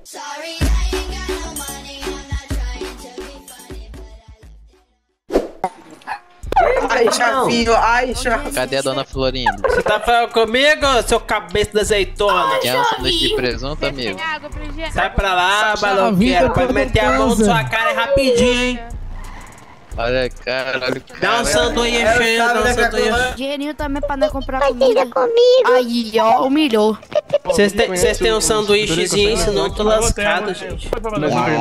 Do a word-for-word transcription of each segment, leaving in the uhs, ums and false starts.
Ai, chavinho, ai, chavinho. Cadê a dona Florinda? Você tá falando comigo, seu cabeça da azeitona? Quer um sanduíche de presunto, amigo? Sai pra lá, maloqueiro. Pode meter a mão na sua cara rapidinho, hein? Olha, cara, olha o cara. Dá um sanduíche aí, dá um sanduíche. Dinheirinho também pra não comprar comida. Aí, ó, humilhou. Vocês têm um sanduíchezinho, senão eu tô lascado, gente. Tô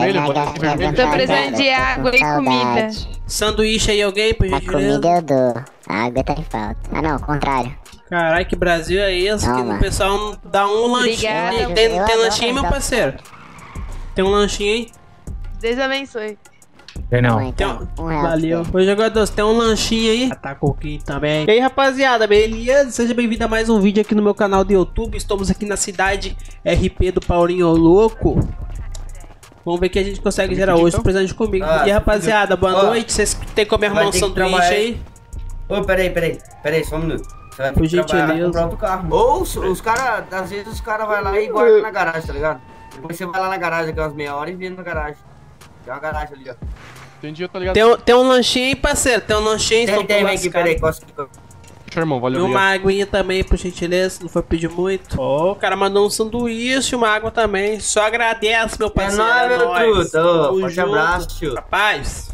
precisando de água e comida. Sanduíche aí, alguém, por A gentileza? comida eu dou, a água tá em falta. Ah não, ao contrário. Caralho, que Brasil é esse? Que Toma. o pessoal não dá um lanchinho. Obrigada. Tem, Eu tem adoro lanchinho, meu dar. parceiro? Tem um lanchinho aí? Deus abençoe. Tem não. Bom, Tem então, um... um real. Valeu. Ô, jogador, você tem um lanchinho aí? Tá coquinho também. E aí, rapaziada, beleza? Seja bem-vindo a mais um vídeo aqui no meu canal do YouTube. Estamos aqui na cidade R P do Paulinho Louco. Vamos ver o que a gente consegue gerar hoje. Tô precisando de comigo. Ah, e aí, rapaziada, boa ó, noite. Vocês tem como arrumar vai um ter que sanduíche trabalhar aí? Ô, peraí, peraí, peraí, só um minuto. Você vai ter Por que trabalhar gentileza. com o próprio carro. Ou os, os caras, às vezes os caras vão lá e guardam na garagem, tá ligado? Depois você vai lá na garagem daqui umas meia hora e vira na garagem. Tem uma garagem ali, ó. Entendi, eu tô ligado. Tem, um- tem um lanchinho aí, parceiro. Tem um lanchinho. Tem, senão tem, tô vem aqui, lascado. peraí, costa aqui. Deixa, irmão, valeu, E uma obrigado. aguinha também, por gentileza, não foi pedir muito. Ó, o cara mandou um sanduíche, uma água também. Só agradece, meu É parceiro. nóis, meu nóis. truta. Ô, Tamo forte junto. abraço, tio. Rapaz,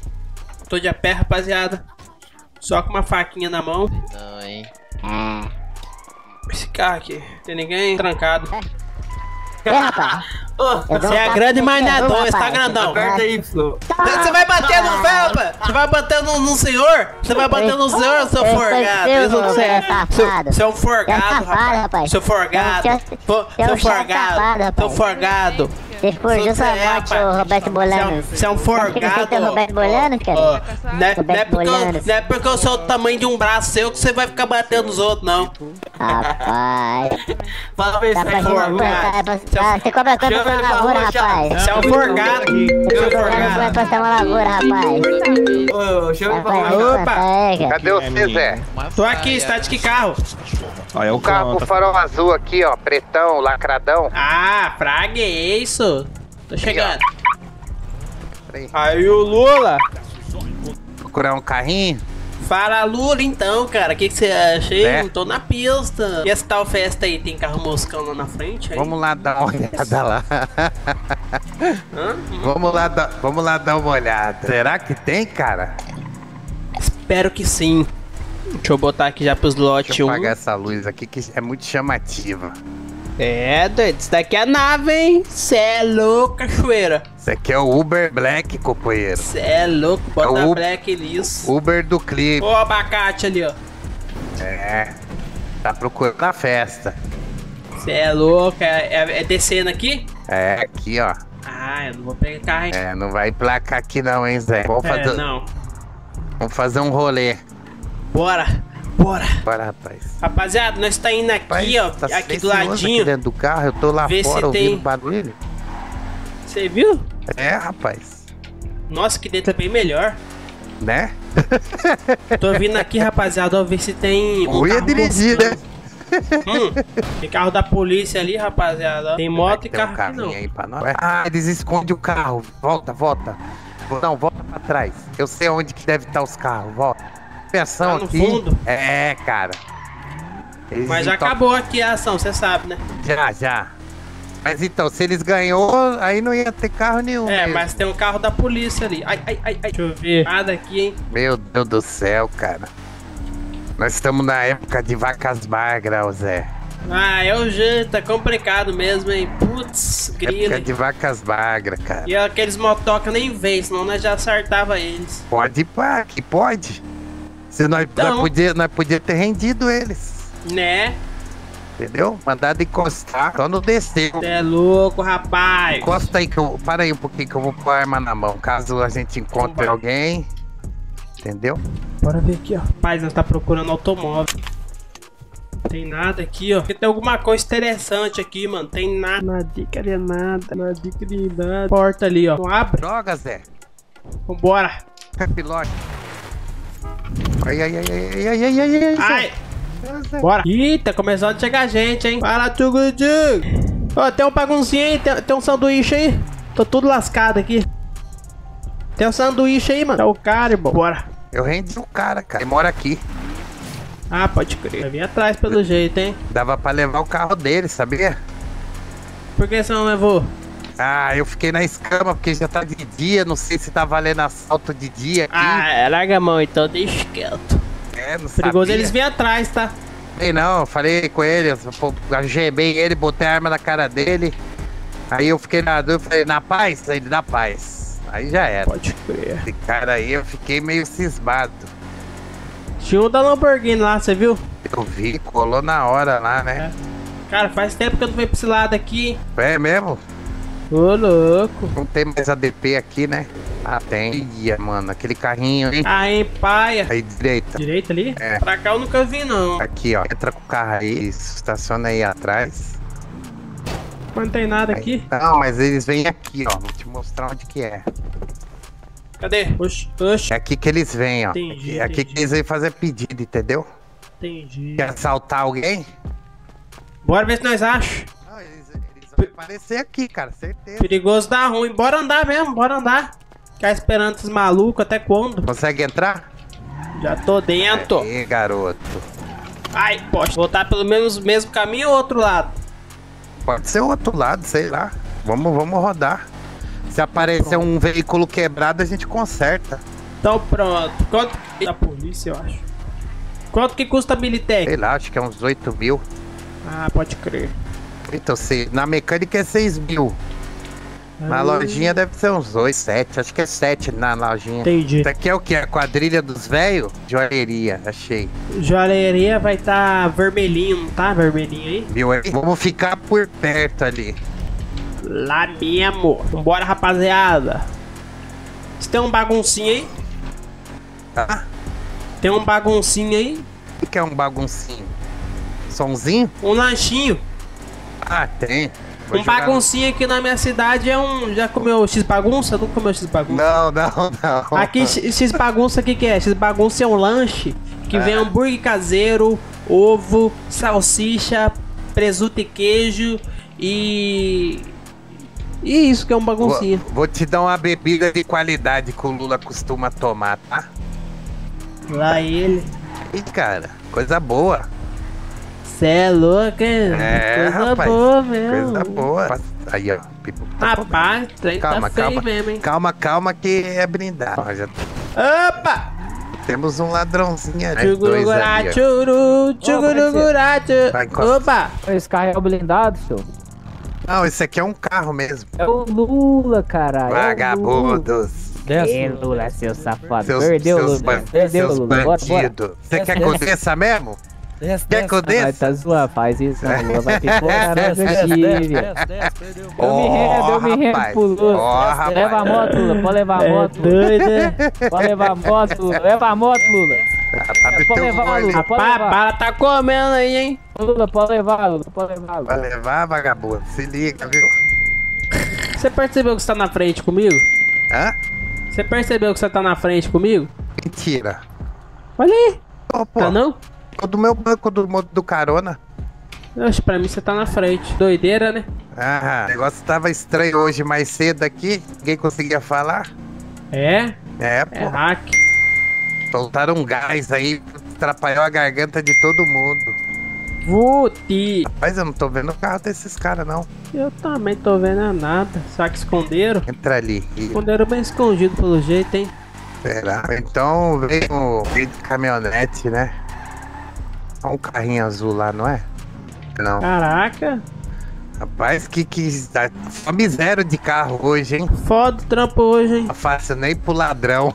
tô de a pé, rapaziada. Só com uma faquinha na mão. Não, hein? Ah. Esse carro aqui, tem ninguém trancado. E rapaz? Ô, Eu dou Você um é toque grande, no mas não é seu, dois, tá rapaz. grandão. aperta aí, Flo. Você vai bater no velho, Você vai bater no, no senhor? Você vai bater no senhor, seu Eu forgado? sei, Isso seu você é. safado. Você é um forgado, Seu safado, rapaz. rapaz. Seu forgado. Seu- Fo- seu Seu safado, forgado. rapaz. Seu forgado. Você forjou sua é, morte, rapaz. ô Roberto Bolano. Você é um Sabe por que forgado. você é o Roberto Bolano, cara? Ó, Não é, não, é Roberto porque eu, Bolano. não é porque eu sou do tamanho de um braço seu que você vai ficar batendo nos outros, não. Rapaz. Fala pra ele, Tá você pra tá gente, com tá pra- tá- você cobra quanto Chama pra ele uma pra lavoura, rua, rapaz? Você é um forgado. Você é um Você vai forgado. passar uma lavoura, rapaz. Ô, chama ele pra Rapaz, rua. Opa. pega. Cadê você, Zé? Tô aqui, está de que carro? Ó, é o O carro com farol azul aqui, ó, pretão, lacradão. Ah, fraga, é isso. Tô chegando. Peraí. Aí o Lula. Procurar um carrinho. Fala Lula então, cara. O que que você acha aí? É. Tô na pista. E essa tal festa aí? Tem carro moscão lá na frente? Aí? Vamos lá dar uma olhada lá. Hã? Vamos lá, dar, vamos lá dar uma olhada. Será que tem, cara? Espero que sim. Deixa eu botar aqui já pros lote Deixa eu um. apagar essa luz aqui que é muito chamativa. É, doido. Isso daqui é nave, hein? Cê é louco, cachoeira. Isso aqui é o Uber Black, companheiro. Cê é louco. Bota É o- black nisso. Uber do clipe. Ô, abacate ali, ó. É. Tá procurando a festa. Cê é louco. É, é, é descendo aqui? É, aqui, ó. Ah, eu não vou pegar carro, hein? É, não vai emplacar aqui não, hein, Zé? Vamos É, fazer, não. vamos fazer um rolê. Bora. Bora. Bora, rapaz. Rapaziada, nós tá indo aqui, Rapaz, ó. tá aqui do silencioso ladinho. aqui dentro do carro, eu tô lá Vê se fora ouvindo tem- barulho. Você viu? É, rapaz. Nossa, que dentro é bem melhor. Né? Tô vindo aqui, rapaziada, ó, ver se tem um Eu ia carro dirigir, né? moscão. Hum, tem carro da polícia ali, rapaziada. ó. Tem moto e Tem um carro aqui não. carrinho aí pra nós. Ah, eles escondem o carro. Volta, volta. Não, volta pra trás. Eu sei onde que deve estar os carros. Volta. Ação Lá no aqui. fundo? É, cara. Eles Mas já então- acabou aqui a ação, você sabe, né? Já, já. Mas então, se eles ganhou, aí não ia ter carro nenhum. É, mesmo. mas tem um carro da polícia ali. Ai, ai, ai, ai. Deixa eu ver. Nada aqui, hein? Meu Deus do céu, cara. Nós estamos na época de vacas magras, Zé. Ah, é o jeito, é complicado mesmo, hein? Putz, Época grila. de vacas magras, cara. E aqueles motoca nem vem, senão nós já acertava eles. Pode ir pra que pode. Se nós, Então. nós podia, nós podia ter rendido eles. Né? Entendeu? Mandado encostar. Só não descer. Você é louco, rapaz. Encosta aí que eu. Para aí um pouquinho que eu vou pôr a arma na mão. Caso a gente encontre Vai. alguém. Entendeu? Bora ver aqui, ó. Rapaz, nós tá procurando automóvel. Tem nada aqui, ó. Porque tem alguma coisa interessante aqui, mano. Tem nada. Nada, cadê nada? Nada, cadê nada? Porta ali, ó. Não abre? Droga, Zé. Vambora. Capilote. Ai, ai, ai, ai, ai, ai, ai, ai. Ai, Zé. bora. Ih, tá começando a chegar gente, hein? Fala, tchugu tchugu. Ó, tem um baguncinho aí, tem, tem um sanduíche aí. Tô tudo lascado aqui. Tem um sanduíche aí, mano. É o cara, irmão. Bora. Eu rendi o cara, cara. Ele mora aqui. Ah, pode crer. Vai vir atrás pelo jeito, hein? Dava pra levar o carro dele, sabia? Por que você não levou? Ah, eu fiquei na escama porque já tá de dia. Não sei se tá valendo assalto de dia aqui. Ah, larga a mão então, deixa quieto. É, não Perigoso sabia. eles virem atrás, tá? Ei, não, eu falei com ele, eu algemei ele, botei a arma na cara dele. Aí eu fiquei na dúvida, falei, na paz? Ele, na paz. Aí já era. Pode crer. Esse cara aí, eu fiquei meio cismado. Tinha um da Lamborghini lá, você viu? Eu vi, colou na hora lá, né? É. Cara, faz tempo que eu não venho pra esse lado aqui. É, é mesmo? Ô, louco. Não tem mais A D P aqui, né? Ah, tem. Ia, mano, aquele carrinho, hein? Aí, paia. Aí, direita. Direita ali? É. Pra cá eu nunca vi, não. Aqui, ó. Entra com o carro aí, estaciona aí atrás. Mas não tem nada Aí- aqui. Não, mas eles vêm aqui, ó. Vou te mostrar onde que é. Cadê? Oxi, oxi. É aqui que eles vêm, ó. Entendi, É aqui entendi. que eles vêm fazer pedido, entendeu? Entendi. Quer assaltar alguém? Bora ver se nós achamos. Não, eles, eles vão aparecer aqui, cara, certeza. Perigoso dá ruim. Bora andar mesmo, bora andar. Ficar esperando esses malucos até quando? Consegue entrar? Já tô dentro. Aí, garoto. Ai, poxa. Voltar pelo menos o mesmo caminho ou outro lado? Pode ser o outro lado, sei lá. Vamos, vamos rodar. Se aparecer um veículo quebrado, a gente conserta. Então pronto. Quanto? Da polícia, eu acho. Quanto que custa a Militec? Sei lá, acho que é uns oito mil. Ah, pode crer. Então, se, na mecânica é seis mil. Na Ah, lojinha deve ser uns oito, sete. Acho que é sete na lojinha. Entendi. Isso aqui é o que? A quadrilha dos velhos? Joalheria, achei. Joalheria vai estar tá vermelhinho, não tá? Vermelhinho aí? Viu aí? Vamos ficar por perto ali. Lá mesmo. Vambora, rapaziada. Você tem um baguncinho aí? Tá? Tem um baguncinho aí? O que é um baguncinho? Sonzinho? Um lanchinho. Ah, tem. Vou Um jogar baguncinho aqui na minha cidade é um... Já comeu X-bagunça? Não comeu X-bagunça? no- Não, não, não. Aqui, X- X-bagunça, o que que é? X-bagunça é um lanche que vem hambúrguer caseiro, ovo, salsicha, presunto e queijo e... E isso que é um baguncinha. Vou, vou te dar uma bebida de qualidade que o Lula costuma tomar, tá? Lá ele. E cara, coisa boa. Cê é louco, hein? É, Coisa rapaz, boa mesmo. Coisa boa. Aí, ó. Pipo, tá Rapaz, o trem calma, tá feio calma. mesmo, hein? Calma, calma que é brindar. Ó, já Opa! temos um ladrãozinho ali. Dois Tchugurugurá, ali, ó. tchuru, tchugurugurá, Vai, tchu- encosta. Opa! Esse carro é o blindado, senhor? Não, esse aqui é um carro mesmo. É o Lula, caralho. Vagabundos. É Lula, seu safado. Seus, Perdeu, seus, Lula. ban- Perdeu, seus Lula. Bora, bora. bandidos. Você quer que eu desça mesmo? Quer que eu Vai, desça? tá zoando, faz isso não, Lula. Vai pipocar nós Desce, aqui, desce, viu? Ó, Eu me rendo, eu me rendo rapaz. pro Lula. Ó, rapaz. Leva a moto, Lula. Pode levar a É moto, Lula. doido, né? Pode levar a moto, Lula. Leva a moto, Lula. Abre Pode teu levar, olho. Lula. Pode Pá, levar. para, tá comendo aí, hein? Lula, pode levar, Lula. Pode levar, Lula. Vai levar, vagabundo. Se liga, viu? Você percebeu que você tá na frente comigo? Hã? Você percebeu que você tá na frente comigo? Mentira. Olha aí. Ô, pô, Tá não? tô do meu banco do, do carona. Oxe, pra mim você tá na frente. Doideira, né? Ah, o negócio tava estranho hoje mais cedo aqui. Ninguém conseguia falar. É? É, É pô. hack. Soltaram um gás aí, atrapalhou a garganta de todo mundo. Vuti. Mas eu não tô vendo o carro desses caras, não. Eu também tô vendo nada. Será que esconderam? Entra ali. E- Esconderam bem escondido pelo jeito, hein? Será? Então veio, veio de caminhonete, né? Olha um carrinho azul lá, não é? Não. Caraca. Rapaz, que que. Só miséria de carro hoje, hein? Foda o trampo hoje, hein? Não fácil nem pro ladrão.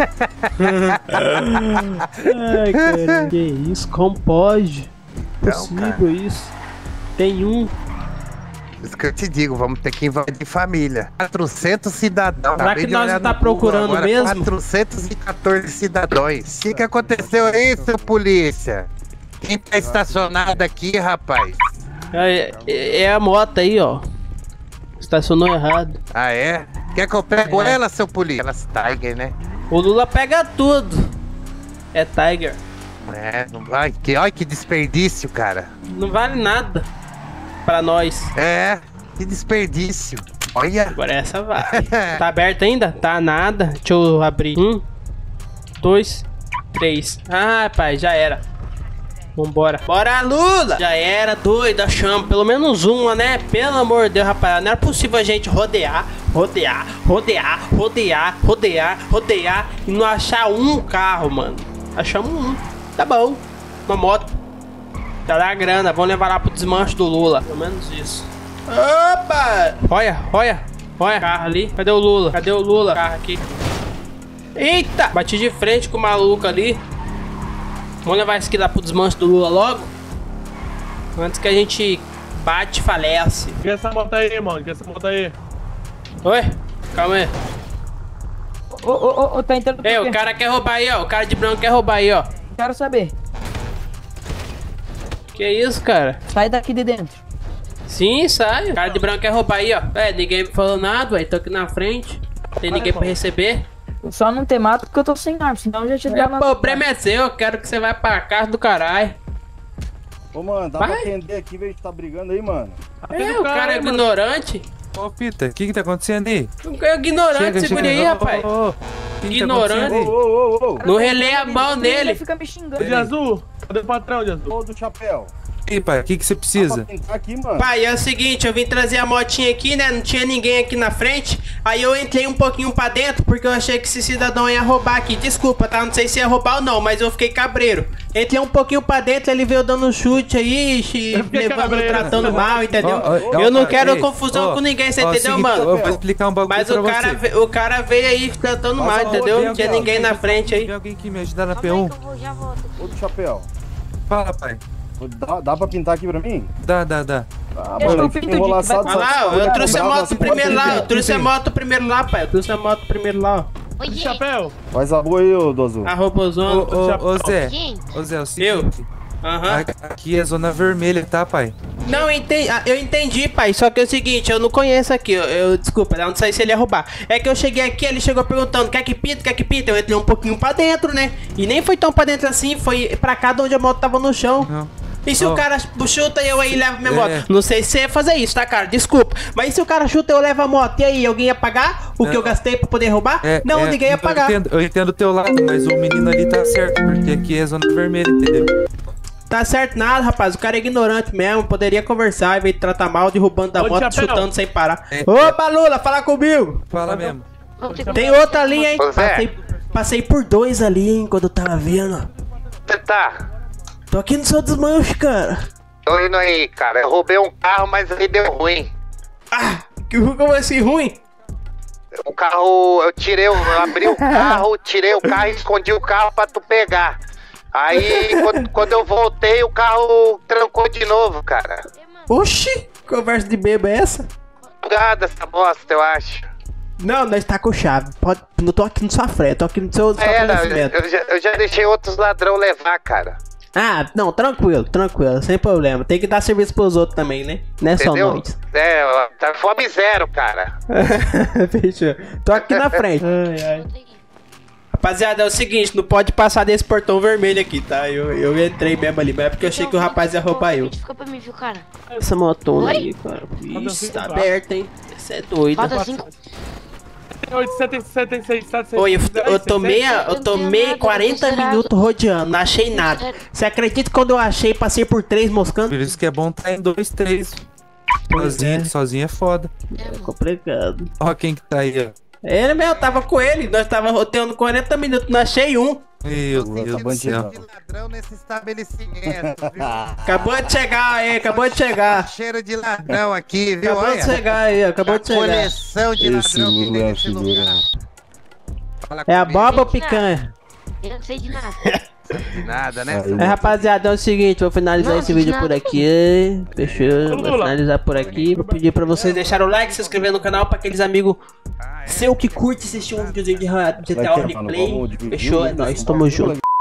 Ai, cara. Que isso? Como pode? Então, Possível isso. Tem um. Isso que eu te digo, vamos ter que invadir família. quatrocentos cidadãos. Será Acabei que de nós olhar não tá no Google procurando agora, mesmo? quatrocentos e quatorze cidadãos. O que que aconteceu aí, seu polícia? Quem tá estacionado aqui, rapaz? É, é- é a moto aí, ó. Estacionou errado. Ah, é? Quer que eu pego ela, seu polícia? Elas Tiger, né? O Lula pega tudo. É Tiger. É, não vai. Que, olha que desperdício, cara. Não vale nada. pra nós. É, que desperdício. Olha. Agora essa vai. Tá aberto ainda? Tá nada. Deixa eu abrir. Um, dois, três. Ah, pai, já era. Vambora. Bora, Lula! Já era, doida, chama. Pelo menos uma, né? Pelo amor de Deus, rapaz. Não era possível a gente rodear, rodear, rodear, rodear, rodear, rodear e não achar um carro, mano. Achamos um. Tá bom. Uma moto. Já dá grana. Vamos levar lá pro desmanche do Lula. Pelo menos isso. Opa! Olha, olha. Olha. Carro ali. Cadê o Lula? Cadê o Lula? Carro aqui. Eita! Bati de frente com o maluco ali. Vamos levar isso aqui lá pro desmanche do Lula logo. Antes que a gente bate e falece. Quer essa moto aí, mano? Quer essa moto aí? Oi? Calma aí. Ô, ô, ô, tá entrando por Ei, quê? o cara quer roubar aí, ó. O cara de branco quer roubar aí, ó. Quero saber. Que isso, cara? Sai daqui de dentro. Sim, sai. O cara de branco quer roubar aí, ó. É, ninguém me falou nada, ué. Tô aqui na frente. Tem ninguém pra receber. Só não te mato porque eu tô sem arma, senão eu já te O dava. problema é seu, eu quero que você vá pra casa do caralho. Ô, mano, dá Vai. pra atender aqui, vejo que tá brigando aí, mano. É, o cara é ignorante. Ô, Pita, o que que tá acontecendo aí? É ignorante, Chega, segura chega. aí, rapaz. Ô, ô, ô. O que que tá Ignorante. acontecendo aí? Ô, ô, ô, ô. Não relei a mão Ele nele. fica me xingando. De azul? Cadê o patrão de azul? Ô, do chapéu. E aí, pai, o que que você Dá precisa? pra pintar aqui, mano. Pai, é o seguinte, eu vim trazer a motinha aqui, né? Não tinha ninguém aqui na frente. Aí eu entrei um pouquinho pra dentro porque eu achei que esse cidadão ia roubar aqui. Desculpa, tá? Não sei se ia roubar ou não, mas eu fiquei cabreiro. Entrei um pouquinho pra dentro, ele veio dando chute aí, xi, fiquei levando, cabreiro. tratando mal, entendeu? Ó, ó, Eu não ó, quero ei, confusão ó, com ninguém, você ó, entendeu, seguinte, mano? Eu vou explicar um bagulho Mas pra o cara, você. ve- o cara veio aí tratando mal, Ó, ó, entendeu? tem Não tinha alguém, ninguém na frente aí. Tem alguém que me ajudar na P um? Ô, do chapéu. Fala, pai. Dá, dá pra pintar aqui pra mim? Dá, dá, dá. Ah, Eu mano, tô fica pinto de- enrolaçado. vai- Olha lá, essa eu trouxe a brava, moto você primeiro pode lá, pintar. eu trouxe a moto primeiro lá, pai. Eu trouxe a moto primeiro lá, ó. De chapéu? Faz a boa aí, ô, do azul. A Ô, robozona. ô, ô, Zé. Ô, Zé, é o seguinte. Aham. a- Aqui é zona vermelha, tá, pai? Não, eu entendi, ah, eu entendi, pai. Só que é o seguinte, eu não conheço aqui. Eu, eu- desculpa, eu não sei se ele ia roubar. É que eu cheguei aqui, ele chegou perguntando: quer que pinta, quer que pinta? Eu entrei um pouquinho pra dentro, né? E nem foi tão pra dentro assim, foi pra cá de onde a moto tava no chão. Não. E se Ó. o cara chuta e eu aí levo minha É. moto? Não sei se você ia fazer isso, tá, cara? Desculpa. Mas e se o cara chuta e eu levo a moto? E aí, alguém ia pagar o que Não. eu gastei pra poder roubar? É, não, é, ninguém ia então pagar. Eu entendo, eu entendo o teu lado, mas o menino ali tá certo, porque aqui é zona vermelha, entendeu? Tá certo nada, rapaz. O cara é ignorante mesmo. Poderia conversar, em vez de tratar mal, derrubando da Ô, moto, chapéu. chutando sem parar. É, Opa, Lula, fala comigo. Fala mesmo. Tem outra ali, hein? Ô, Zé. Passei, passei por dois ali, hein, quando eu tava vendo. Você tá? Tô aqui no seu desmanche, cara. Tô indo aí, cara. Eu roubei um carro, mas aí deu ruim. Ah, que como assim, ruim? O carro, eu tirei, o- eu abri o carro, tirei o carro e escondi o carro pra tu pegar. Aí, quando, quando eu voltei, o carro trancou de novo, cara. Oxi, conversa de bebo é essa? Bugada essa bosta, eu acho. Não, nós tá com chave. Pode, não tô aqui no sua frente, tô aqui no seu É, não, estabelecimento. eu, já, eu já deixei outros ladrão levar, cara. Ah, não, tranquilo, tranquilo, sem problema. Tem que dar serviço pros outros também, né? Não é só Entendeu? nós. É, tá fome zero, cara. Fechou. Tô aqui na frente. Ai, ai. Rapaziada, é o seguinte, não pode passar desse portão vermelho aqui, tá? Eu, eu entrei mesmo ali, mas é porque eu achei que o rapaz ia roubar eu. Fica pra mim, viu, cara? Essa motona Oi? aí, cara. Ixi, tá aberta, hein? Você é doido. Falta cinco. oito, setenta, setenta e seis, setenta e seis. Oi, eu, eu tomei, a- eu tomei quarenta minutos rodeando, não achei nada. Você acredita que quando eu achei, passei por três moscando? Por isso que é bom tá em dois, três. Sozinho, sozinho é foda. É complicado. Ó quem que tá aí, ó. Ele mesmo, eu tava com ele, nós tava roteando quarenta minutos, não achei um. Meu Deus do céu. De ladrão nesse estabelecimento, viu? Acabou de chegar aí, acabou de chegar. Cheiro de ladrão aqui, viu? Acabou de Olha, chegar aí, acabou de chegar. coleção de Esse ladrão que Lula tem é nesse figura. lugar. Fala É a comigo. boba ou picanha? Eu não sei de nada. Nada, né? Aí, É, rapaziada, é o seguinte, vou finalizar Não, esse vídeo nada. por aqui. Fechou? Vou finalizar por aqui. Vou pedir pra vocês deixarem o like, se inscrever no canal pra aqueles amigos seu que curte assistir um videozinho de G T A Vai ter, mano, Roleplay. vamos dividir, Fechou? É né? nóis, tamo junto.